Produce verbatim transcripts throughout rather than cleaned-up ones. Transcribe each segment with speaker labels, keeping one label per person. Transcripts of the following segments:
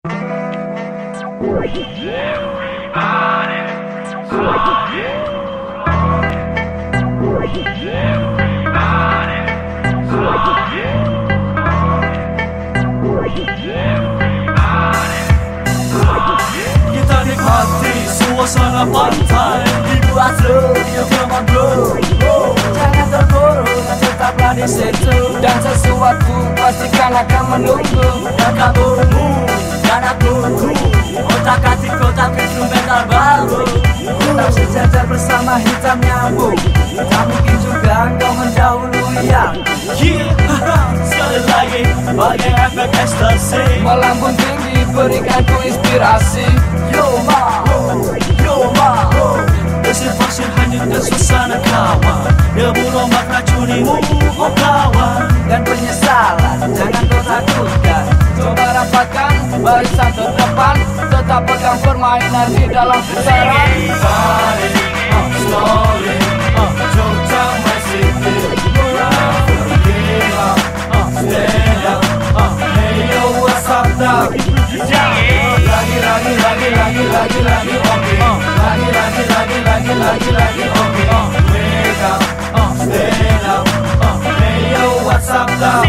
Speaker 1: Kita nikmati suasana pantai,
Speaker 2: dibuat seru, yuk come on bro. Jangan terburu, tetaplah di situ. Dan sesuatu pastikan akan menunggu. Dan kaburmu, dan aku, otak atik kotak instrumental baru. Tetap sejajar bersama hitam nyambung. Tak mungkin juga engkau mendahului yang
Speaker 1: yeah, sekali lagi bagai efek ekstasi.
Speaker 2: melambung tinggi, berikan ku inspirasi. Yo ma, yo ma,
Speaker 1: Desinfeksi hanyutkan suasana kawan, debu ombak racunimu oh kawan.
Speaker 2: dan penyesalan jangan kau takutkan. Coba rapatkan barisan terdepan, tetap pegang permainan di dalam putaran.
Speaker 1: Body, uh, slowly, uh, Jogja my city, around for the game, uh, uh, stand up, uh, hey yo what's up dog? Lagi lagi lagi lagi lagi lagi oke, lagi lagi lagi lagi lagi lagi oke. Wake up, uh, stand up, uh, hey yo what's up dog?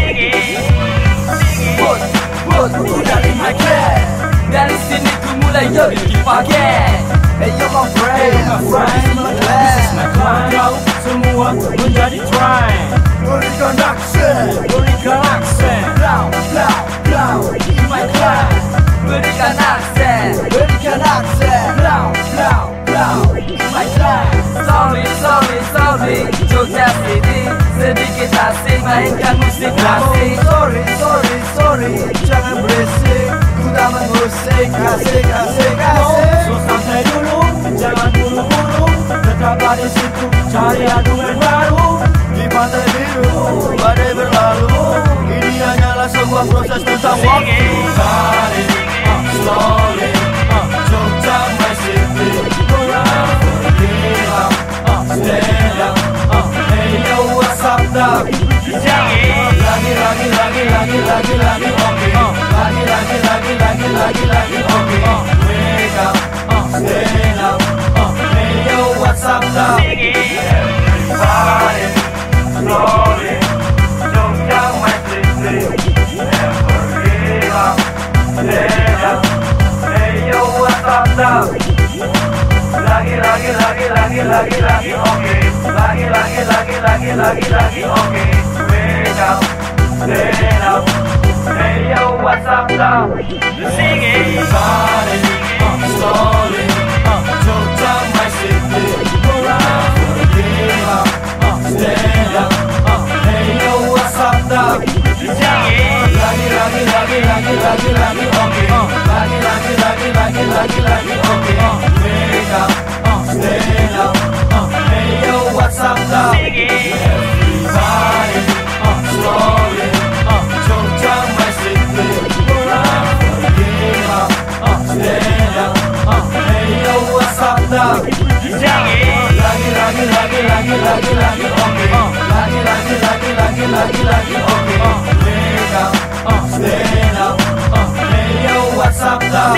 Speaker 2: Put, put, udah di my class. Dari sini ku mulai yo dipakai. Hey yo my friend, my friend, my
Speaker 1: This is my
Speaker 2: class.
Speaker 1: clan, kau semua menjadi train.
Speaker 2: Berikan aksen,
Speaker 1: Berikan aksen,
Speaker 2: blow, blow, blow, in my class. Berikan aksen, berikan aksen, blow, blow, blow, in my class. Sorry, sorry, sorry, Jogja City. Sedikit asing mainkan musik klasik. Sorry, sorry, sorry, jangan berisik. Ku tak mengusik, asik, asik, asik.
Speaker 1: so santai dulu, jangan buru-buru. Tetaplah di situ, cari argumen baru.
Speaker 2: Di pantai biru, badai berlalu. Ini hanyalah sebuah proses tentang waktu.
Speaker 1: Body, uh, slowly, uh, Jogja my city, around for the game, uh, stand up, uh, hey yo what's up dog? Lagi lagi lagi lagi lagi lagi oke, lagi lagi lagi lagi lagi lagi oke. Wake up, uh, stand up, uh, hey yo what's up dog? Body, slowly, Jogja my city, never give up, stand up, hey yo what's up dog? Lagi lagi lagi lagi lagi lagi oke, lagi lagi lagi lagi lagi lagi oke. Wake up, stand up, hey yo what's up dog? Sing it. Body, uh, slowly, uh, Jogja my city, around for the game, uh, stand up, uh, hey yo what's up dog? Lagi lagi lagi lagi lagi lagi oke, lagi lagi lagi lagi lagi lagi oke. Wake up, uh, stand up, uh, hey yo what's up dog? Everybody, uh, slowly, uh, Jogja my city, around for the game, uh, stand up, uh, hey yo what's up dog? Lagi lagi lagi lagi lagi lagi oke, lagi lagi lagi lagi lagi lagi oke. Wake up, uh, stand up, uh, hey yo what's up dog?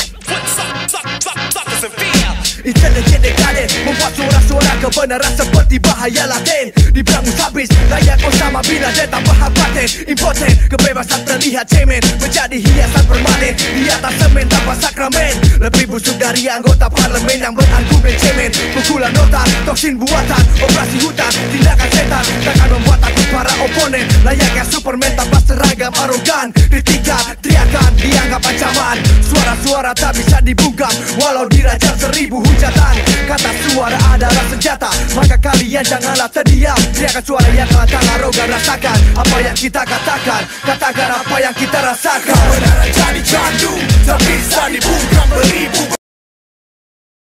Speaker 3: Intelijen dekade membuat suara-suara kebenaran seperti pasti bahaya laten. Diberangus habis layak Osama Bin Laden tanpa hak paten. Impoten, kebebasan terlihat cemen, menjadi hiasan permanen di atas semen tanpa sakramen. Lebih busuk dari anggota parlemen yang berargumen cemen. Pukulan nota, toksin buatan, operasi hutan, tindakan setan takkan membuat takut para oponen. Layaknya Superman tanpa seragam arogan. Kritikan, teriakan, dianggap ancaman. Suara-suara tak bisa dibungkam walau dirajam seribu hujatan. Kata suara adalah senjata, maka kalian janganlah terdiam. Teriakan suara yang lantang arogan. Rasakan apa yang kita katakan, katakan apa yang kita rasakan. Kebenaran jadi candu, tak bisa dibungkam beribu